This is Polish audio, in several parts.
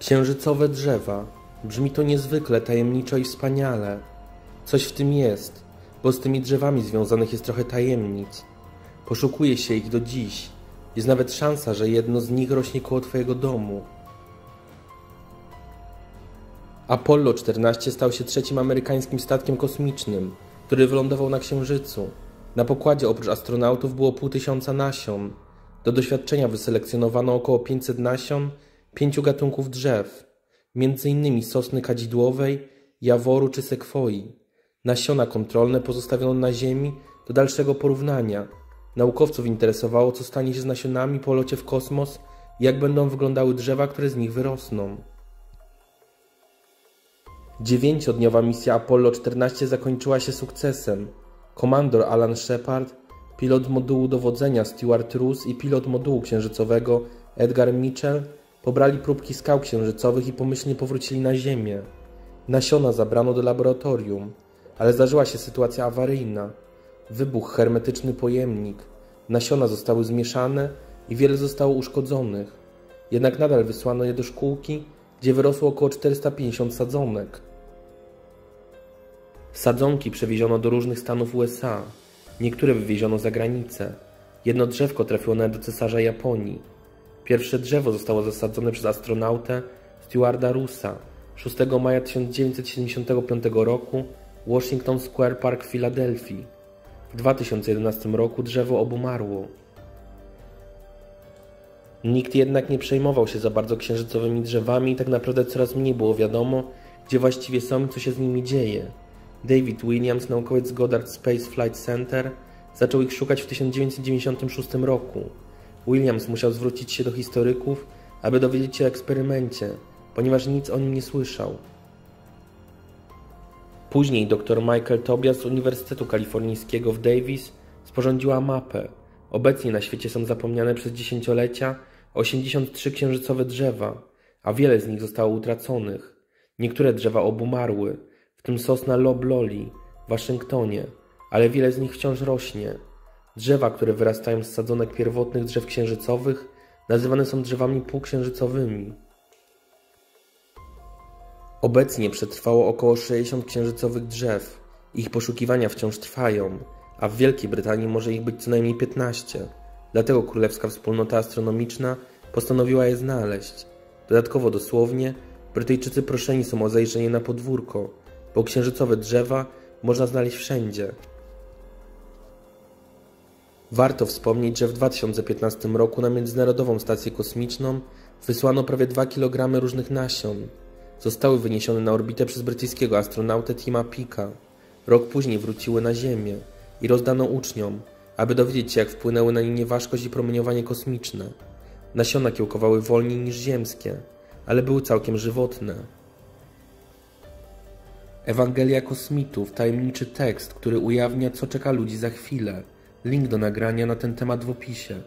Księżycowe drzewa. Brzmi to niezwykle tajemniczo i wspaniale. Coś w tym jest, bo z tymi drzewami związanych jest trochę tajemnic. Poszukuje się ich do dziś. Jest nawet szansa, że jedno z nich rośnie koło twojego domu. Apollo 14 stał się trzecim amerykańskim statkiem kosmicznym, który wylądował na Księżycu. Na pokładzie oprócz astronautów było 500 nasion. Do doświadczenia wyselekcjonowano około 500 nasion 5 gatunków drzew, m.in. sosny kadzidłowej, jaworu czy sekwoi. Nasiona kontrolne pozostawiono na Ziemi do dalszego porównania. Naukowców interesowało, co stanie się z nasionami po locie w kosmos i jak będą wyglądały drzewa, które z nich wyrosną. 9-dniowa misja Apollo 14 zakończyła się sukcesem. Komandor Alan Shepard, pilot modułu dowodzenia Stuart Ross i pilot modułu księżycowego Edgar Mitchell pobrali próbki skał księżycowych i pomyślnie powrócili na Ziemię. Nasiona zabrano do laboratorium, ale zdarzyła się sytuacja awaryjna. Wybuchł hermetyczny pojemnik. Nasiona zostały zmieszane i wiele zostało uszkodzonych. Jednak nadal wysłano je do szkółki, gdzie wyrosło około 450 sadzonek. Sadzonki przewieziono do różnych stanów USA. Niektóre wywieziono za granicę. Jedno drzewko trafiło nawet do cesarza Japonii. Pierwsze drzewo zostało zasadzone przez astronautę Stuarta Russa 6 maja 1975 roku w Washington Square Park w Filadelfii. W 2011 roku drzewo obumarło. Nikt jednak nie przejmował się za bardzo księżycowymi drzewami i tak naprawdę coraz mniej było wiadomo, gdzie właściwie są i co się z nimi dzieje. David Williams, naukowiec z Goddard Space Flight Center, zaczął ich szukać w 1996 roku. Williams musiał zwrócić się do historyków, aby dowiedzieć się o eksperymencie, ponieważ nic o nim nie słyszał. Później dr Michael Tobias z Uniwersytetu Kalifornijskiego w Davis sporządziła mapę. Obecnie na świecie są zapomniane przez dziesięciolecia 83 księżycowe drzewa, a wiele z nich zostało utraconych. Niektóre drzewa obumarły, w tym sosna Loblolly w Waszyngtonie, ale wiele z nich wciąż rośnie. Drzewa, które wyrastają z sadzonek pierwotnych drzew księżycowych, nazywane są drzewami półksiężycowymi. Obecnie przetrwało około 60 księżycowych drzew. Ich poszukiwania wciąż trwają, a w Wielkiej Brytanii może ich być co najmniej 15. Dlatego Królewska Wspólnota Astronomiczna postanowiła je znaleźć. Dodatkowo dosłownie, Brytyjczycy proszeni są o zajrzenie na podwórko, bo księżycowe drzewa można znaleźć wszędzie. Warto wspomnieć, że w 2015 roku na Międzynarodową Stację Kosmiczną wysłano prawie 2 kg różnych nasion. Zostały wyniesione na orbitę przez brytyjskiego astronautę Tima Peaka. Rok później wróciły na Ziemię i rozdano uczniom, aby dowiedzieć się, jak wpłynęły na nie nieważkość i promieniowanie kosmiczne. Nasiona kiełkowały wolniej niż ziemskie, ale były całkiem żywotne. Ewangelia Kosmitów, tajemniczy tekst, który ujawnia, co czeka ludzi za chwilę. Link do nagrania na ten temat w opisie.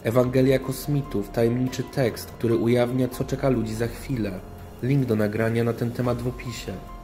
Ewangelia kosmitów, tajemniczy tekst, który ujawnia, co czeka ludzi za chwilę. Link do nagrania na ten temat w opisie.